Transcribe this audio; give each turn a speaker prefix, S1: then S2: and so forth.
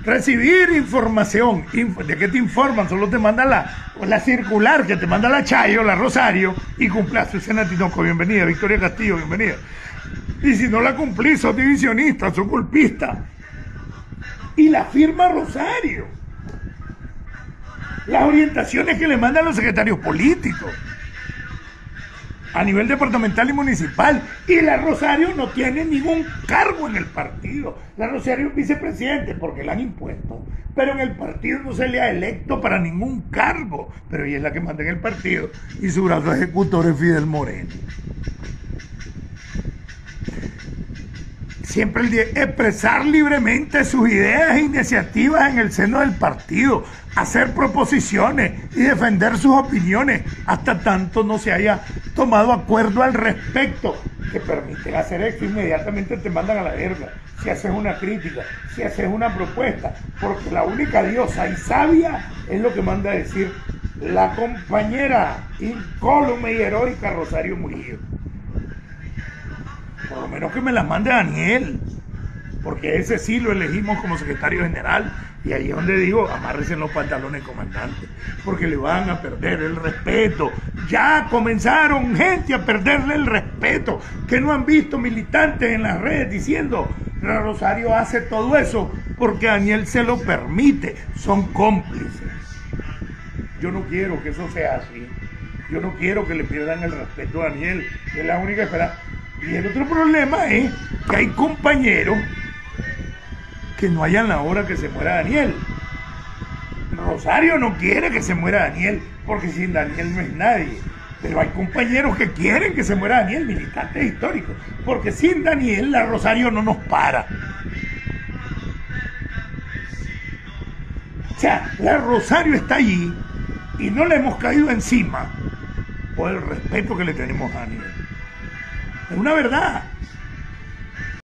S1: recibir información. ¿De qué te informan? Solo te mandan la circular que te manda la Chayo, la Rosario, y cumplás. Susana Tinoco, bienvenida. Victoria Castillo, bienvenida. Y si no la cumplís, sos divisionista, sos golpista. Y la firma Rosario. Las orientaciones que le mandan los secretarios políticos a nivel departamental y municipal. Y la Rosario no tiene ningún cargo en el partido. La Rosario es vicepresidente porque la han impuesto, pero en el partido no se le ha electo para ningún cargo. Pero ella es la que manda en el partido y su brazo ejecutor es Fidel Moreno. Siempre el de expresar libremente sus ideas e iniciativas en el seno del partido, hacer proposiciones y defender sus opiniones hasta tanto no se haya tomado acuerdo al respecto que permiten hacer esto. Inmediatamente te mandan a la verga si haces una crítica, si haces una propuesta, porque la única diosa y sabia es lo que manda a decir la compañera incólume y heroica Rosario Murillo. Por lo menos que me las mande Daniel, porque ese sí lo elegimos como secretario general, y ahí es donde digo, amárrense los pantalones, comandante, porque le van a perder el respeto. Ya comenzaron gente a perderle el respeto, que no han visto militantes en las redes diciendo, la Rosario hace todo eso porque Daniel se lo permite, son cómplices. Yo no quiero que eso sea así, yo no quiero que le pierdan el respeto a Daniel, es la única esperanza. Y el otro problema es que hay compañeros que no hayan la hora que se muera Daniel. Rosario no quiere que se muera Daniel, porque sin Daniel no es nadie. Pero hay compañeros que quieren que se muera Daniel, militantes históricos, porque sin Daniel la Rosario no nos para. O sea, la Rosario está allí y no le hemos caído encima por el respeto que le tenemos a Daniel. Es una verdad.